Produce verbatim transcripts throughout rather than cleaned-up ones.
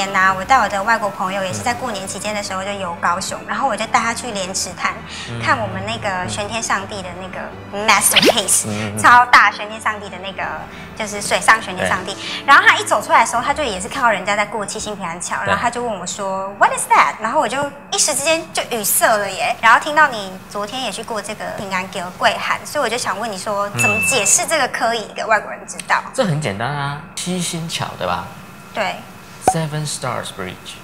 年呐、啊，我带我的外国朋友也是在过年期间的时候就游高雄，然后我就带他去莲池潭、嗯、看我们那个玄天上帝的那个 masterpiece，、嗯、超大玄天上帝的那个就是水上玄天上帝。然后他一走出来的时候，他就也是看到人家在过七星平安桥，然后他就问我说 What is that？ 然后我就一时之间就语塞了耶。然后听到你昨天也去过这个平安桥跪喊，所以我就想问你说，怎么解释这个可以给外国人知道？ 这很简单啊，七星桥对吧？ 对。 Seven Stars Bridge。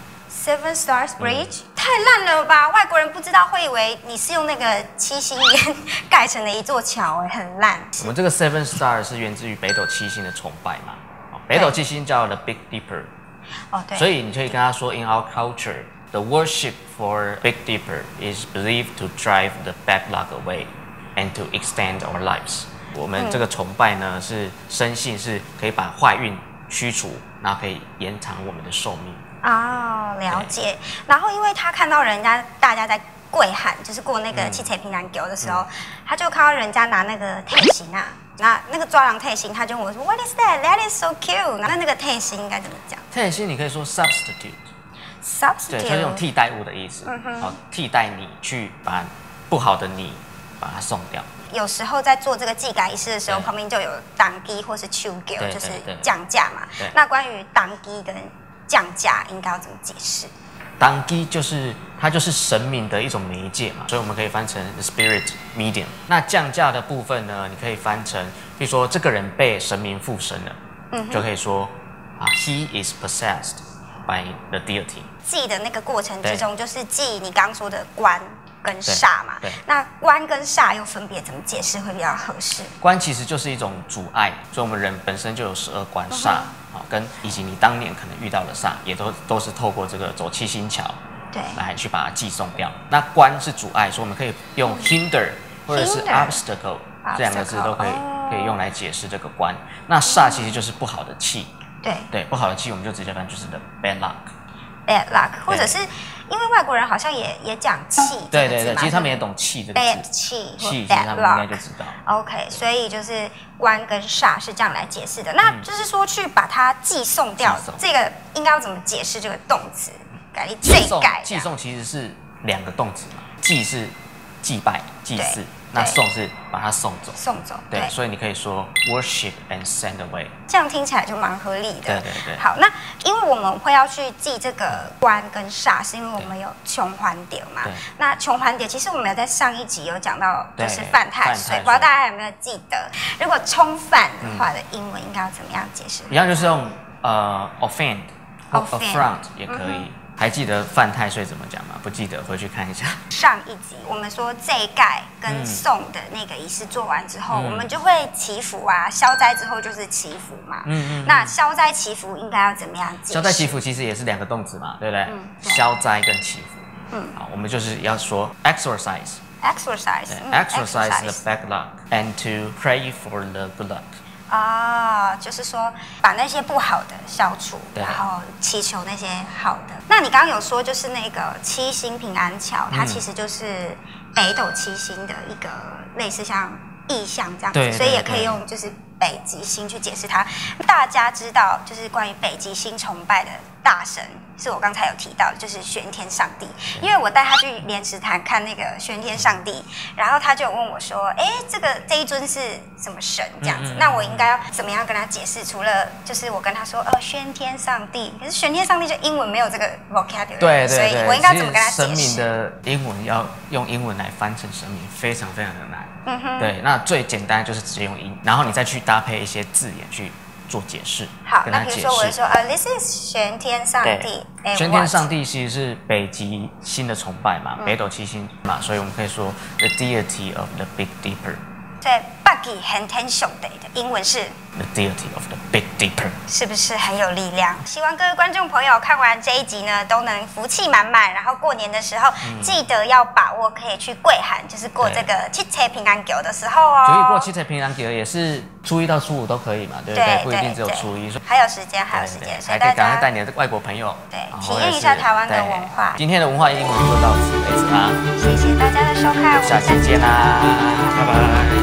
Seven Stars Bridge、嗯、太烂了吧！外国人不知道会以为你是用那个七星岩盖成的一座桥，哎，很烂。 我们这个 Seven Stars 是源自于北斗七星的崇拜嘛？北斗七星叫 The Big Dipper。 哦，对。 所以你可以跟他说 ，In our culture, the worship for Big Dipper is believed to drive the bad luck away and to extend our lives。我们这个崇拜呢，是深信是可以把坏运驱除，然后可以延长我们的寿命。 哦，了解。然后因为他看到人家大家在跪喊，就是过那个七彩平安桥的时候，嗯、他就看到人家拿那个退行啊，那那个抓狼退行，他就问我说 What is that? That is so cute。那那个退行应该怎么讲？ 退行你可以说 substitute。 substitute。 对，就是用替代物的意思。嗯哼。好，替代你去把不好的你把它送掉。 有时候在做这个祭改仪式的时候，旁边就有当机或是秋狗，就是降价嘛。那关于当机跟降价应该要怎么解释？ 当机就是它就是神明的一种媒介嘛，所以我们可以翻成 the spirit medium。那降价的部分呢，你可以翻成，比如说这个人被神明附身了，嗯、就可以说啊 ，he is possessed by the deity。 祭的那个过程之中，就是祭你刚刚说的官跟煞嘛。那官跟煞又分别怎么解释会比较合适？ 官其实就是一种阻碍，所以我们人本身就有十二官煞。嗯跟以及你当年可能遇到的煞，也都都是透过这个走七星桥，对，来去把它寄送掉。那官是阻碍，所以我们可以用 hinder 或者是 obstacle 这两个字都可以可以用来解释这个官。那煞其实就是不好的气，对对，不好的气我们就直接翻就是 the bad luck。bad luck， 或者是因为外国人好像也也讲气， 对对对，其实他们也懂气这个字 ，bad 气， 气，其实他们应该就知道。 OK， 所以就是官跟煞是这样来解释的。那就是说去把它寄送掉，这个应该要怎么解释这个动词？改寄送，寄送其实是两个动词嘛，祭是祭拜、祭祀。那送是把它送走， 送走， 对，对所以你可以说 worship and send away， 这样听起来就蛮合理的。 对对对。 好，那因为我们会要去记这个官跟煞，是因为我们有穷环点嘛。那穷环点其实我们有在上一集有讲到，就是犯太岁，不知道大家有没有记得？如果冲犯的话的英文应该要怎么样解释？ 一样就是用呃 offend or affront 也可以。嗯还记得犯太岁怎么讲吗？不记得，回去看一下。 上一集我们说祭盖跟送的那个仪式做完之后，嗯、我们就会祈福啊，消灾之后就是祈福嘛。嗯嗯。那消灾祈福应该要怎么样解释？ 消灾祈福其实也是两个动词嘛，对不对？嗯。消灾跟祈福。嗯。好，我们就是要说 exorcise。exorcise。exorcise the bad luck and to pray for the good luck。 啊，就是说把那些不好的消除，然后祈求那些好的。那你刚刚有说，就是那个七星平安桥，它其实就是北斗七星的一个类似像意象这样子，所以也可以用就是北极星去解释它。大家知道，就是关于北极星崇拜的大神，是我刚才有提到的，就是玄天上帝。因为我带他去莲池潭看那个玄天上帝，然后他就有问我说：“哎，这个这一尊是什么神？”这样子，嗯嗯嗯那我应该要怎么样跟他解释？除了就是我跟他说：“呃，玄天上帝。”可是玄天上帝就英文没有这个 vocabulary， 对对对， 所以我应该怎么跟他解释？ 神明的英文要用英文来翻成神明，非常非常的难。嗯哼，对，那最简单就是直接用英，然后你再去搭配一些字眼去做解释。 好，那比如说我就说，呃 ，This is 玄天上帝。 玄天上帝其实是北极星的崇拜嘛，嗯、北斗七星嘛，所以我们可以说 the deity of the Big Dipper。 对，北极玄天上帝的英文是 the deity of the Big Dipper， 是不是很有力量？希望各位观众朋友看完这一集呢，都能福气满满。然后过年的时候，嗯、记得要把握可以去跪喊，就是过这个七彩平安桥的时候哦。 所以过七彩平安桥也是初一到初五都可以嘛，对不对？对不一定只有初一。 还有时间，还有时间， 所以大家还可以赶快带你的外国朋友， 对，体验一下台湾的文化。 今天的文化英文就到此为止啦， 谢谢大家的收看， 下期见啦，拜拜。